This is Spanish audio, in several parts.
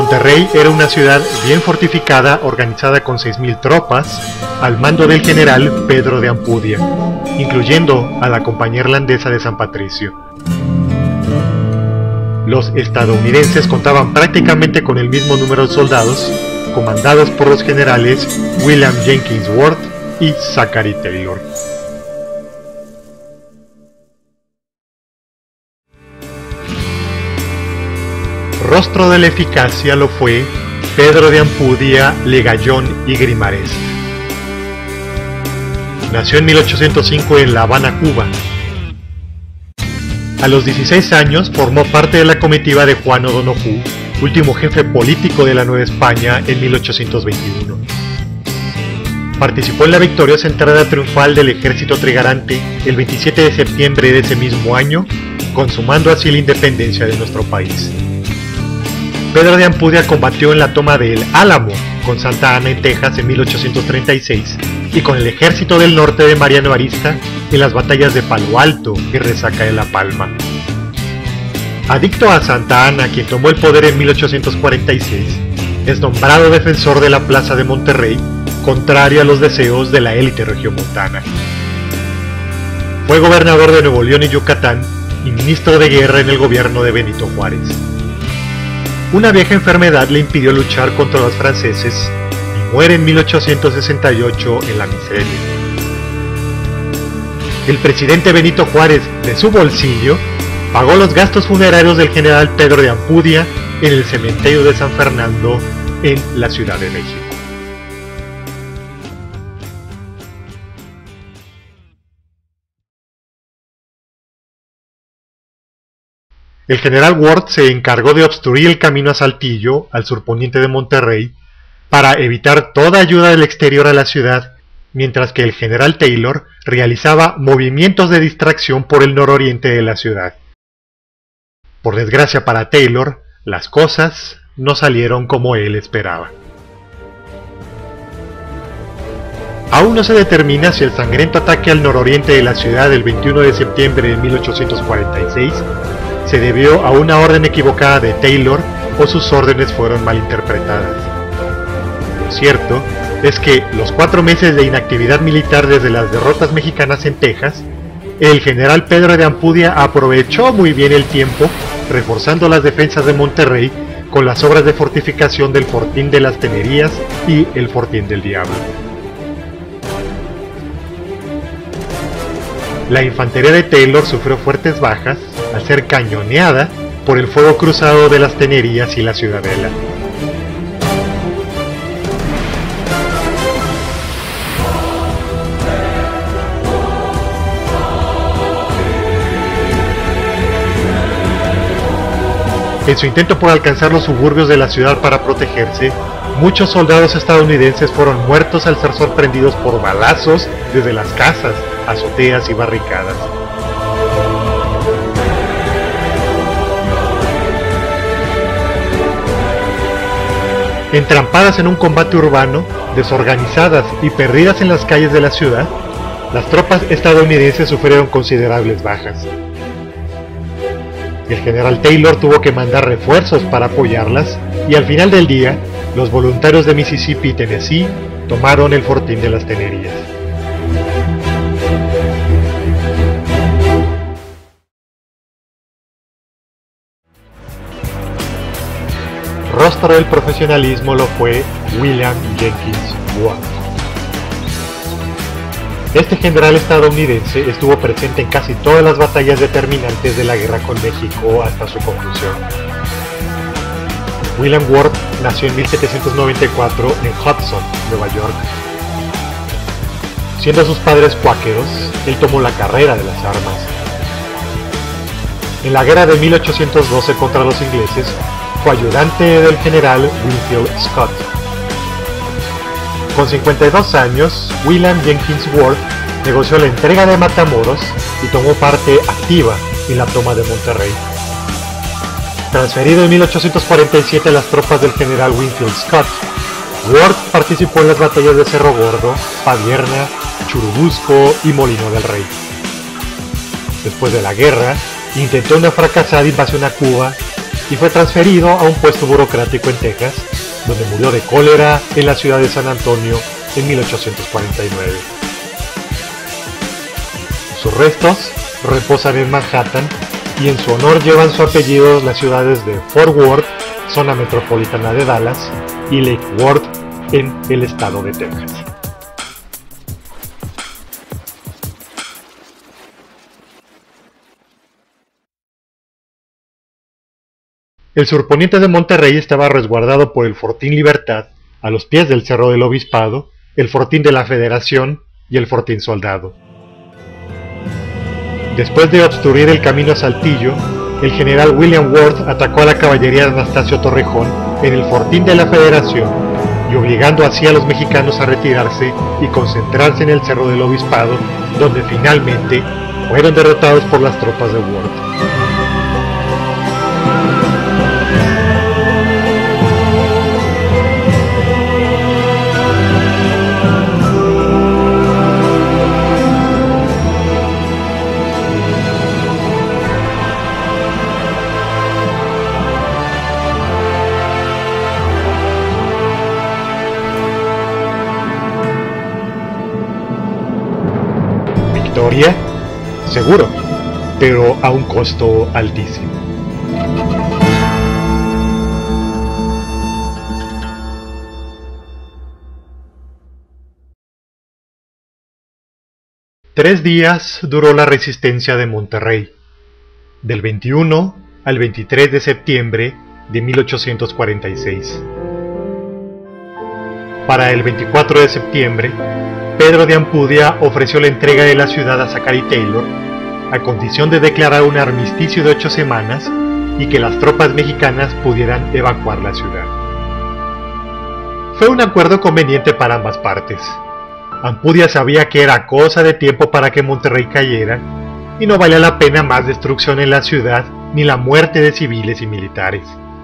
Monterrey era una ciudad bien fortificada, organizada con 6,000 tropas, al mando del general Pedro de Ampudia, incluyendo a la Compañía Irlandesa de San Patricio. Los estadounidenses contaban prácticamente con el mismo número de soldados, comandados por los generales William Jenkins Worth y Zachary Taylor. Rostro de la eficacia lo fue Pedro de Ampudia, Legallón y Grimarest. Nació en 1805 en La Habana, Cuba. A los 16 años formó parte de la comitiva de Juan O'Donoghue, último jefe político de la Nueva España en 1821. Participó en la victoriosa entrada triunfal del ejército trigarante el 27 de septiembre de ese mismo año, consumando así la independencia de nuestro país. Pedro de Ampudia combatió en la toma de El Álamo con Santa Ana en Texas en 1836 y con el ejército del norte de Mariano Arista en las batallas de Palo Alto y Resaca de La Palma. Adicto a Santa Ana, quien tomó el poder en 1846, es nombrado defensor de la plaza de Monterrey, contrario a los deseos de la élite regiomontana. Fue gobernador de Nuevo León y Yucatán y ministro de guerra en el gobierno de Benito Juárez. Una vieja enfermedad le impidió luchar contra los franceses y muere en 1868 en la miseria. El presidente Benito Juárez, de su bolsillo, pagó los gastos funerarios del general Pedro de Ampudia en el cementerio de San Fernando en la Ciudad de México. El general Worth se encargó de obstruir el camino a Saltillo, al surponiente de Monterrey, para evitar toda ayuda del exterior a la ciudad, mientras que el general Taylor realizaba movimientos de distracción por el nororiente de la ciudad. Por desgracia para Taylor, las cosas no salieron como él esperaba. Aún no se determina si el sangriento ataque al nororiente de la ciudad del 21 de septiembre de 1846 se debió a una orden equivocada de Taylor o sus órdenes fueron malinterpretadas. Lo cierto es que los 4 meses de inactividad militar desde las derrotas mexicanas en Texas, el general Pedro de Ampudia aprovechó muy bien el tiempo, reforzando las defensas de Monterrey con las obras de fortificación del Fortín de las Tenerías y el Fortín del Diablo. La infantería de Taylor sufrió fuertes bajas al ser cañoneada por el fuego cruzado de las Tenerías y la Ciudadela. En su intento por alcanzar los suburbios de la ciudad para protegerse, muchos soldados estadounidenses fueron muertos al ser sorprendidos por balazos desde las casas, azoteas y barricadas. Entrampadas en un combate urbano, desorganizadas y perdidas en las calles de la ciudad, las tropas estadounidenses sufrieron considerables bajas. El general Taylor tuvo que mandar refuerzos para apoyarlas y al final del día, los voluntarios de Mississippi y Tennessee tomaron el Fortín de las Tenerías. Rostro del profesionalismo lo fue William Jenkins Worth. Este general estadounidense estuvo presente en casi todas las batallas determinantes de la guerra con México hasta su conclusión. William Worth nació en 1794 en Hudson, Nueva York. Siendo sus padres cuáqueros, él tomó la carrera de las armas. En la guerra de 1812 contra los ingleses, fue ayudante del general Winfield Scott. Con 52 años, William Jenkins Worth negoció la entrega de Matamoros y tomó parte activa en la toma de Monterrey. Transferido en 1847 a las tropas del general Winfield Scott, Worth participó en las batallas de Cerro Gordo, Padierna, Churubusco y Molino del Rey. Después de la guerra, intentó una fracasada invasión a Cuba y fue transferido a un puesto burocrático en Texas, donde murió de cólera en la ciudad de San Antonio en 1849. Sus restos reposan en Manhattan y en su honor llevan su apellido las ciudades de Fort Worth, zona metropolitana de Dallas, y Lake Worth, en el estado de Texas. El surponiente de Monterrey estaba resguardado por el Fortín Libertad, a los pies del Cerro del Obispado, el Fortín de la Federación y el Fortín Soldado. Después de obstruir el camino a Saltillo, el general William Worth atacó a la caballería de Anastasio Torrejón en el Fortín de la Federación y obligando así a los mexicanos a retirarse y concentrarse en el Cerro del Obispado, donde finalmente fueron derrotados por las tropas de Worth. Victoria, seguro, pero a un costo altísimo. Tres días duró la resistencia de Monterrey, del 21 al 23 de septiembre de 1846. Para el 24 de septiembre, Pedro de Ampudia ofreció la entrega de la ciudad a Zachary Taylor, a condición de declarar un armisticio de 8 semanas y que las tropas mexicanas pudieran evacuar la ciudad. Fue un acuerdo conveniente para ambas partes. Ampudia sabía que era cosa de tiempo para que Monterrey cayera, y no valía la pena más destrucción en la ciudad ni la muerte de civiles y militares.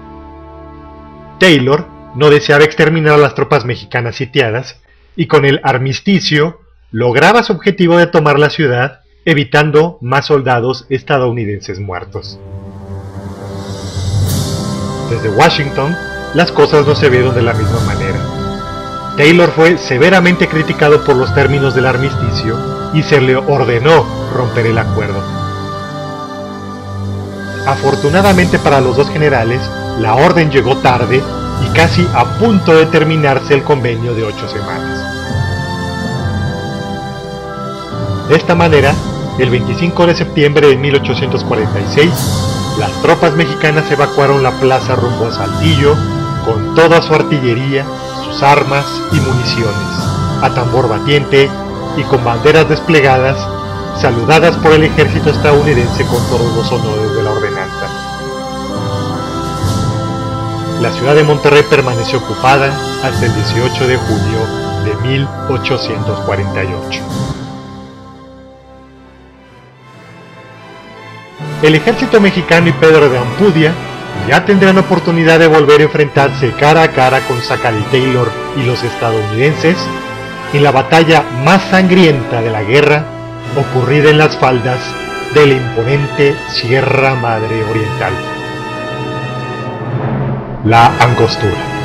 Taylor no deseaba exterminar a las tropas mexicanas sitiadas, y con el armisticio lograba su objetivo de tomar la ciudad, evitando más soldados estadounidenses muertos. Desde Washington, las cosas no se vieron de la misma manera. Taylor fue severamente criticado por los términos del armisticio y se le ordenó romper el acuerdo. Afortunadamente para los dos generales, la orden llegó tarde y casi a punto de terminarse el convenio de 8 semanas. De esta manera, el 25 de septiembre de 1846, las tropas mexicanas evacuaron la plaza rumbo a Saltillo con toda su artillería, sus armas y municiones, a tambor batiente y con banderas desplegadas, saludadas por el ejército estadounidense con todos los honores de la ordenanza. La ciudad de Monterrey permaneció ocupada hasta el 18 de junio de 1848. El ejército mexicano y Pedro de Ampudia ya tendrán oportunidad de volver a enfrentarse cara a cara con Zachary Taylor y los estadounidenses en la batalla más sangrienta de la guerra, ocurrida en las faldas de la imponente Sierra Madre Oriental. La Angostura.